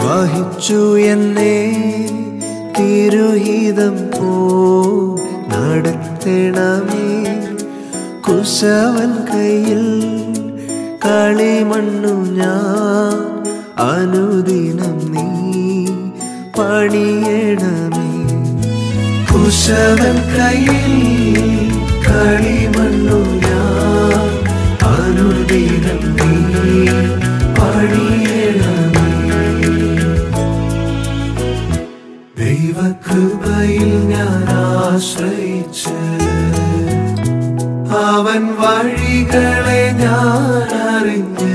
വഹിച്ചു എന്നെ തിരുഹിതം പോ നടത്തണമേ. കുശവൻ കയ്യിൽ കളിമണ്ണു ഞാൻ അനുദിനം നീ പണിയണമേ. കുശവൻ കയ്യിൽ കളിമണ്ണു ഞാൻ അനുദിനം നീ പണിയണമേ. ദൈവകൃപയിൽ ഞാൻ ആശ്രയിച്ച് അവൻ വഴികളെ ഞാൻ അറിഞ്ഞ്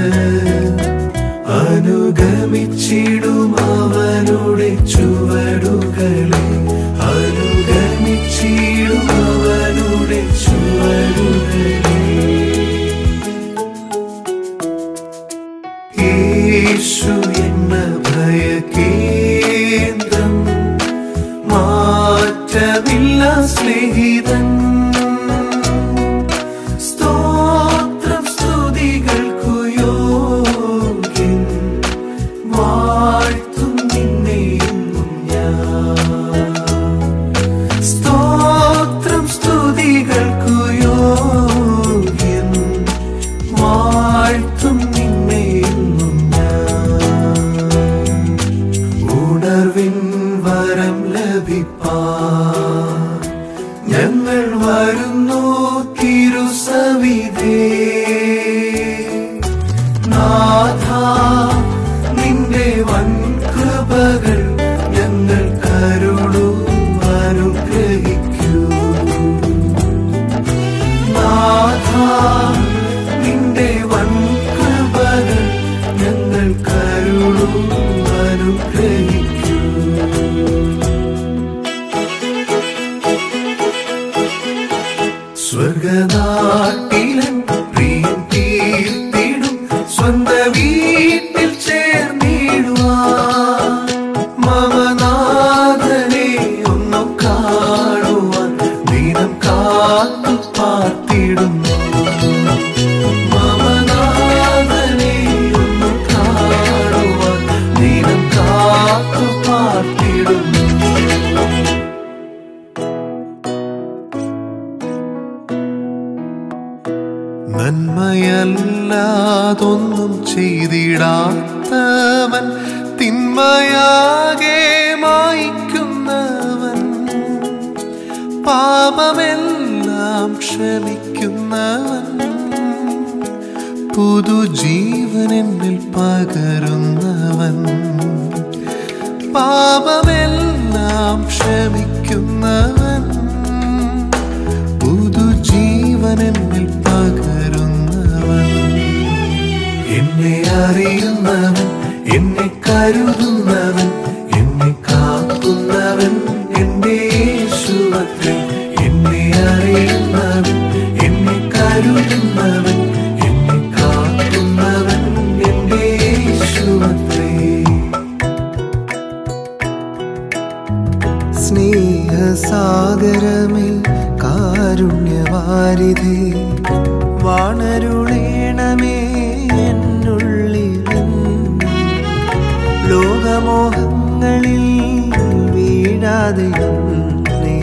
അനുഗമിച്ചിടും അവനുടെ ചുവടുകളെ. അനുഗമിച്ചിടും അവനുടെ ചുവടുകളെ. യേശു എന്ന ഭയകേന്ദ്രം, മാറ്റമില്ല സ്നേഹിതൻ. സ്തോത്രം സ്തുതികൾക്കു യോഗ്യൻ, വാഴ്ത്തും നിന്നെ എന്നും ഞാൻ. സ്തോത്രം സ്തുതികൾക്കു യോഗ്യൻ, വാഴ്ത്തും നിന്നെ എന്നും ഞാൻ. ഉണർവിൻ വരം ലഭിപ്പാൻ ഞങ്ങൾ വരുന്നു തിരുസവിധേ. നാഥാ നിന്റെ വൻ കൃപകൾ ഞങ്ങൾ കരുളും അനുഗ്രഹിക്കൂ. നാഥാ നിന്റെ വൻ കൃപകൾ ഞങ്ങൾ കരുളും അനുഗ്രഹിക്കൂ. സ്വർഗനാട്ടിലൻ പ്രിയൻ കീർത്തിടും, സ്വന്ത വീട്ടിൽ ചേർന്നിടുവാൻ. മമനാഥനെ ഒന്നു കാണുവാൻ ദിനം കാത്തു പാർത്തിടുന്നു. മമനാഥനെ ഒന്നു കാണുവാൻ ദിനം കാത്തു പാർത്തിടുന്നു. നന്മയല്ലാതൊന്നും ചെയ്തിടാത്തവൻ, തിന്മയാകെ മായ്ക്കുന്നവൻ, പാപമെല്ലാം ക്ഷമിക്കുന്നവൻ, പുതുജീവൻ എന്നിൽ പകരുന്നവൻ, പാപമെല്ലാം ക്ഷമിക്കുന്നവൻ, പുതുജീവൻ എന്നിൽ പകരുന്നവൻ. എന്നെ അറിയുന്നവൻ, എന്നെ കരുതുന്നവൻ, എന്നെ കാക്കുന്നവൻ എന്റെ യേശുവത്രേ. എന്നെ അറിയുന്നവൻ, എന്നെ കരുതുന്നവൻ, എന്നെ കാക്കുന്നവൻ എന്റെ യേശുവത്രേ. സ്നേഹസാഗരമേ കാരുണ്യവാരിധേ, വാണരുളേണമേ എന്നുള്ളിൽ. ലോകമോഹങ്ങളിൽ വീഴാതെ എന്നെ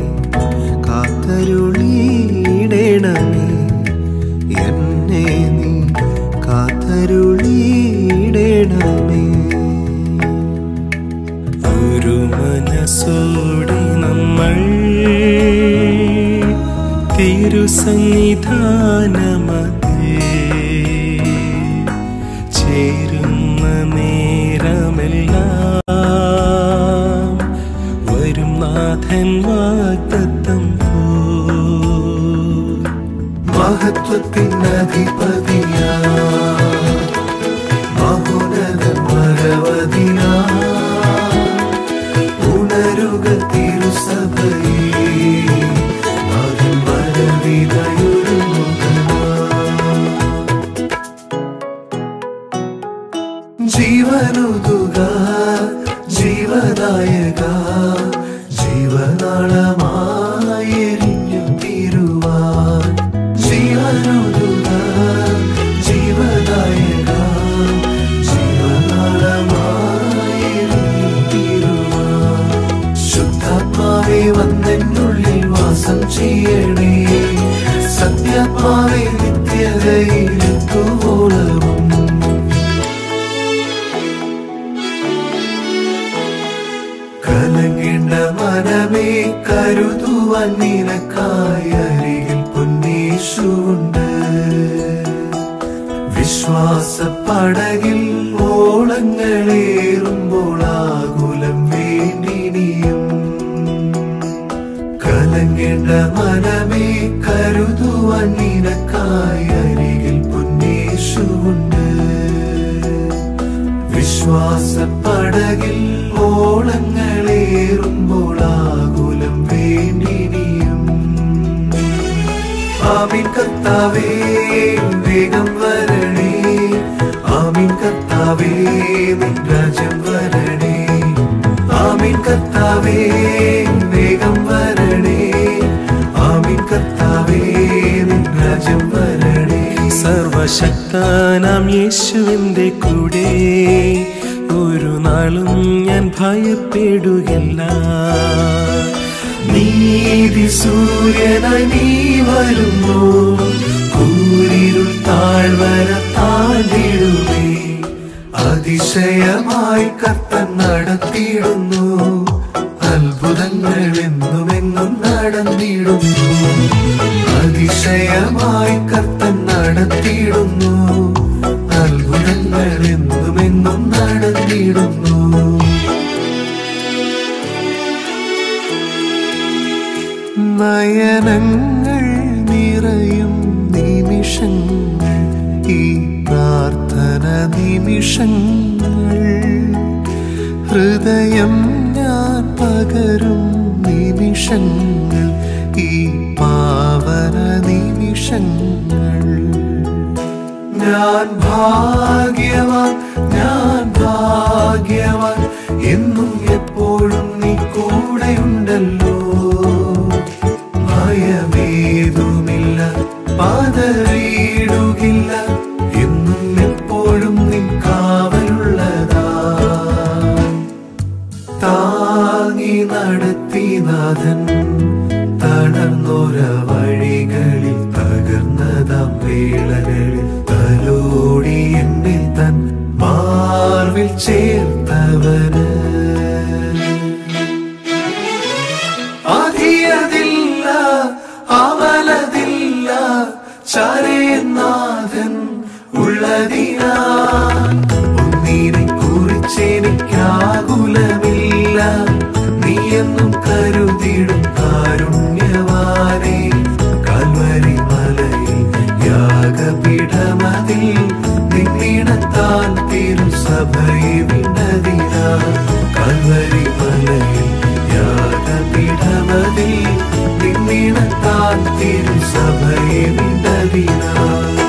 കാത്തരുളിയിടണമേ. എന്നെ നീ കാത്തരുളിയിടണമേ. ഒരു മനസ്സോടെ നമ്മൾ തിരുസന്നിധാനമതേ ചേരുന്ന നേരമെല്ലാം വരും നാഥൻ വാഗ്ദത്തം പോ. മഹത്വത്തിൻ അധിപതിയാ മഹോന്നതൻ വരവതിനാ, ഉണരുക തിരുസഭയേ അതിൻ വരവിനയൊരുങ്ങുക. ജീവനുതുക ജീവനായക, ജീവനാളമായെരിഞ്ഞു തീരുവാൻ. ജീവനുതുക ജീവനായക, ജീവനാളമായ കലങ്ങേണ്ട മനമേ കരുതുവാൻ നിനക്കായി അരികിൽ പൊന്നേശുണ്ട്. വിശ്വാസ പടകിൽ ഓളങ്ങളേറുമ്പോൾ ആകുലം വേണ്ടിനിയും. കലങ്ങേണ്ട മനമേ കരുതുവാൻ നിനക്കായി അരികിൽ പൊന്നേശുണ്ട്. വിശ്വാസ പടകിൽ ഓളങ്ങളേറുമ്പോൾ ആകുലം വേണ്ടിനിയും. ആമീൻ കർത്താവേ വേഗം വരണേ, ആമീൻ കർത്താവേ നിൻ രാജ്യം വരണേ. ആമീൻ കർത്താവേ വേഗം വരണേ, ആമീൻ കർത്താവേ നിൻ രാജ്യം വരണേ. സർവശക്തനാം യേശുവിന്റെ കൂടെ ഒരു നാളും ഞാൻ ഭയപ്പെടുകയില്ല. നീതി സൂര്യനായി നീ വരുന്നു, കൂരിരുൾ താഴ്വര താണ്ടിടുമേ. അതിശയമായി കർത്തൻ നടത്തിയിടുന്നു, അത്ഭുതങ്ങൾ എന്നുമെന്നും നടന്നിടുന്നു. അതിശയമായി കർത്തൻ നടത്തിയിടുന്നു, അത്ഭുതങ്ങൾ എന്നുമെന്നും നടന്നിടുന്നു. നയനങ്ങൾ നിറയും നിമിഷങ്ങൾ, ഈ പ്രാർത്ഥന നിമിഷങ്ങൾ. ഹൃദയം ഞാൻ പകരും നിമിഷങ്ങൾ, ഈ പാവന നിമിഷങ്ങൾ. ഞാൻ ഭാഗ്യവാൻ, ഞാൻ ഭാഗ്യവാൻ, എന്നും എപ്പോഴും നീ കൂടെയുണ്ടല്ലോ. ഭയമേതുമില്ല, പതറിയിടുകില്ല, എന്നും എപ്പോഴും നിൻ കാവലുള്ളതാ. താങ്ങി നടത്തി നാഥൻ തളർന്നോര വഴികളിൽ, തകർന്നതാം വേളകളിൽ തലോടി എന്നെ തൻ മാർവിൽ ചേർത്തവന്. അതിയതില്ല, അവലതില്ല, ചരേനാഥൻ ഉള്ളതിനാ. ഒന്നിനെ കുറിച്ചെനിക്കാകുലമില്ല, നീ എന്നും കരുതിടും കാരുണ്യവാനേ. കൽവരി മലയിൽ യാഗപീഠമതിൽ നിന്നിടത്താൽ തിരുസഭയെ വിണ്ടതിനാ. കൽവരി മലയിൽ യാഗപീഠമതിൽ നിന്നിടത്താൽ തിരുസഭയെ വിണ്ടതിനാ.